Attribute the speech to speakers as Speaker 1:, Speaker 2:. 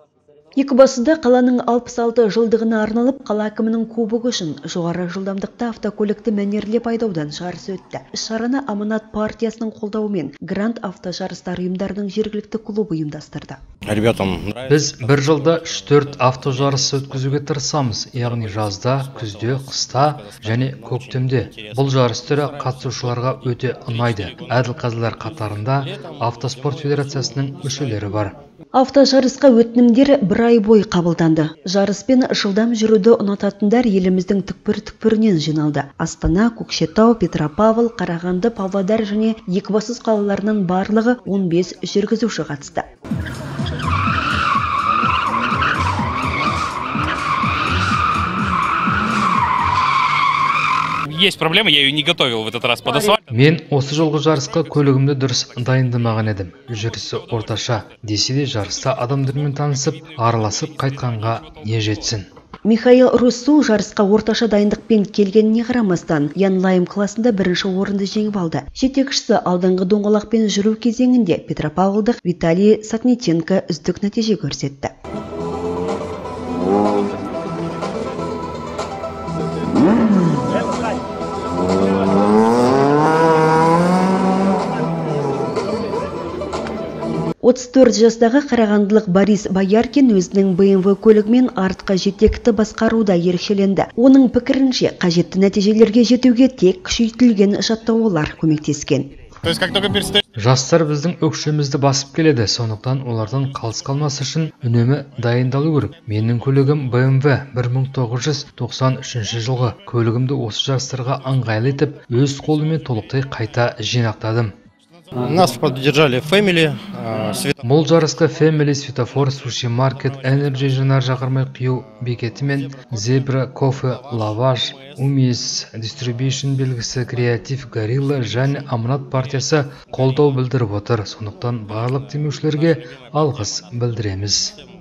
Speaker 1: Екібастұзда қаланың 66 жылдығына арналып, қала әкімінің кубогы үшін жоғары жылдамдықта автокөлікті мәнерлеп айдаудан жарыс өтті. Шараны Аманат партиясының қолдауымен Гранд автожарыстар ұйымдарының жергілікті клубы ұйымдастырды.
Speaker 2: Біз бір жылда 3-4 автожарысы өткізуге тырысамыз, яғни жазда, күзде, қыста және көктемде. Бұл жарыс түрі қатысушыларға өте ұнайды. Әділ қазылар қатарында Автоспорт Федерациясының мүшелері бар.
Speaker 1: Автожарысқа өтінімдер бір ай бойы қабылданды. Жарыспен жылдам жүруді ұнататындар еліміздің түкпір-түкпірінен жиналды. Астана, Көкшетау, Петропавл, Қарағанды, Павлодар және Екібастұз қалаларының барлығы 15 жүргізуші қатысты.
Speaker 3: Есть проблема, я ее не готовил в этот раз под асфальт.
Speaker 2: Мен осы жолғы жарысқа көлігімді дұрыс дайындамаған едім. Жүрісі орташа. Десе де жарыста адамдармен танысып, араласып қайтқанға не жетсін.
Speaker 1: Михаил Руссу жарысқа орташа дайындықпен келгеніне қарамастан, Янлайым класында бірінші орынды жеңіп алды. Жетекшісі алдыңғы доңғалақпен жүру кезеңінде Петропавлдық Виталий Сатниченко үздік нәтиже көрсетті. «34 жастағы қарағандылық Борис Бояркин өзінің BMW көлігімен артқы жетекті басқаруда ерекшеленді. Оның пікірінше, қажетті нәтижелерге жетуге тек күшейтілген жаттығулар көмектескен.
Speaker 2: Жастар біздің өкшемізді басып келеді, сондықтан олардан қалыс қалмас үшін үнемі дайындалу керек. Менің көлігім BMW 1993 жылғы. Көлігімді осы жарыстарға ыңғайлы етіп, өз қолыммен толықтай қайта жинақтадым.
Speaker 4: Нас поддержали Family.
Speaker 2: Бұл жарысқа Family, Светофор, Суши Маркет, Energy жанар жағармай құю бекеті мен Zebra Coffee, Лаваш, Умис, Distribution белгісі, Креатив, Горилла және Аманат партиясы қолдау білдіріп отыр. Сондықтан барлық демеушілерге алғыс білдіреміз.